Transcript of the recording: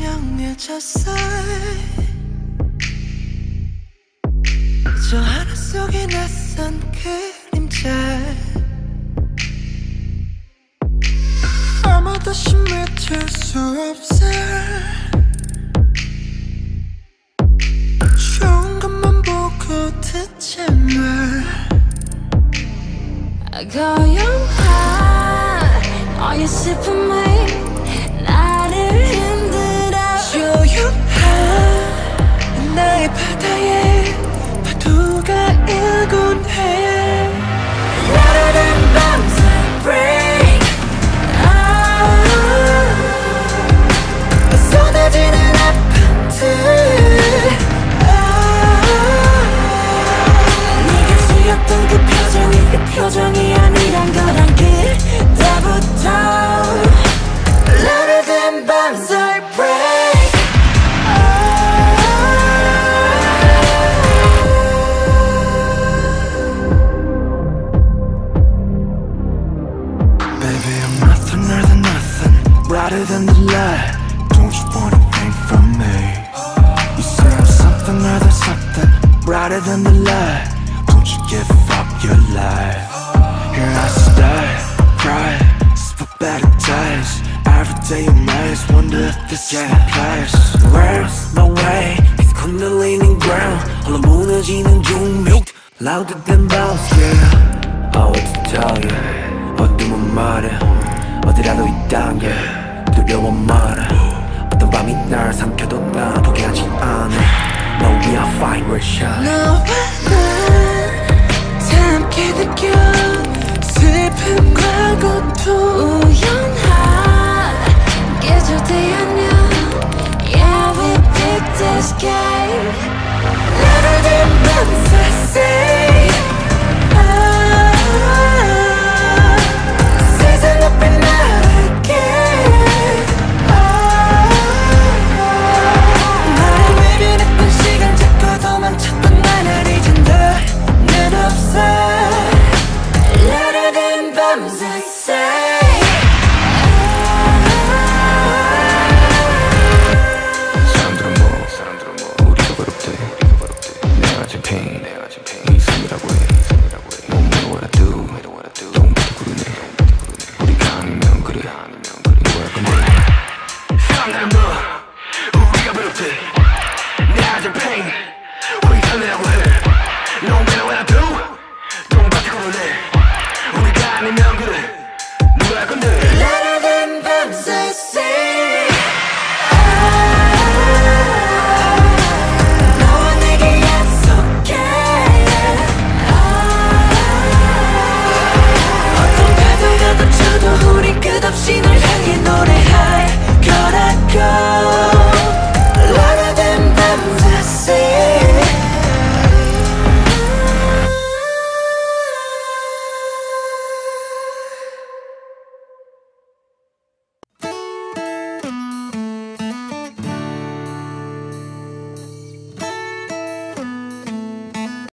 조용해졌어. 저 하늘 속에 낯선 그림자. 아무도 심해질 수 없어. 좋은 것만 보고 듣지 마. 고요한 너의 슬픔이 나를 흔들어. 조용한 나의 바다에 파도가 일곤 해. 나르는 밤새 break. 쏟아지는 아픔들. 네가 지었던 그 표정이 아니란 걸 알게 때부터. louder than bombs I break. Baby, I'm nothing other than nothing, brighter than the light. Don't you want anything from me? You say I'm something other than something, brighter than the light. Don't you give up your life? Here I stay, cry, spit better days. Every day of nights, wonder if this is my place. Where's my way? It's kundalini ground. 홀로 무너지는 종묘. Louder than bombs, yeah. Oh, what to tell you? 어둠은 말해. 어디라도 있단 게 두려워 말해. 어떤 밤이 날 삼켜도 나 포기하지 않아. No, we are fine, we're shine. 너와 나 함께 느껴 슬픔과 고통. 우연한 계절대 안녕. Yeah, we picked this game. Louder than bombs I say.